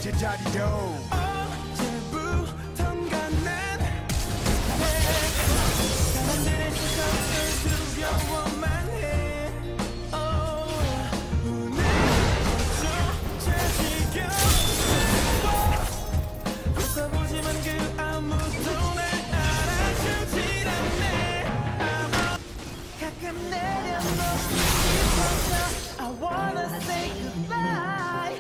제자리로 언제부턴가 난 사람들의 시선을 두려워만 해. 오늘조차 지겨워. 웃어보지만 그 아무도 날 알아주질 않네. 가끔 내려놓고 싶어져. I wanna say goodbye.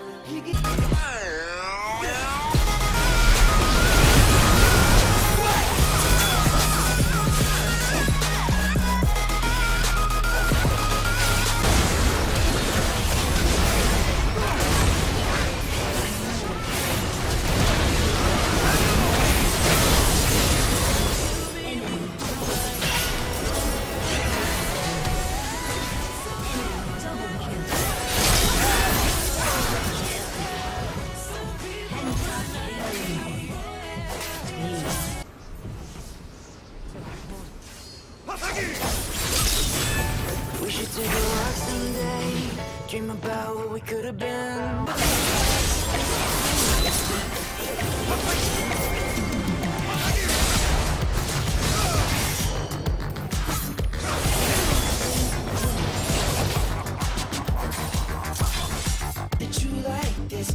We should take a walk someday, dream about what we could have been. Did you like this?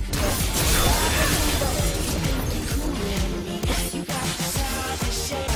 You got the sound to shake.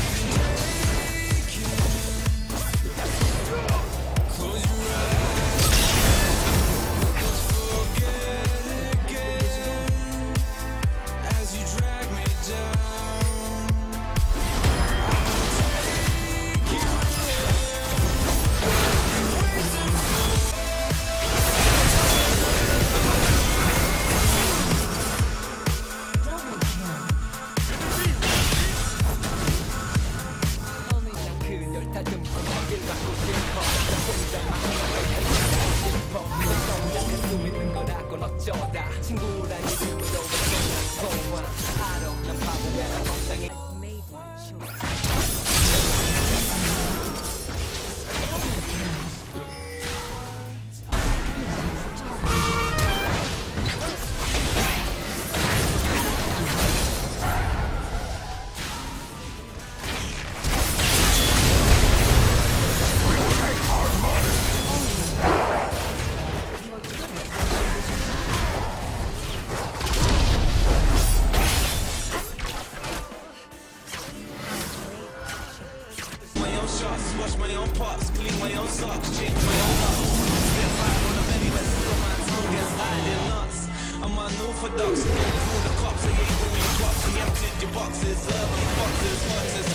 친구란 이름으로 통화 알아 난 바보야 난 멍청이 wash my own parts, clean my own socks, change my own house. Spend 5 on them anyway, still my tongue gets hiding nuts. I'm unorthodox, going through the cops, I ain't doing your props. We emptied your boxes, boxes, boxes.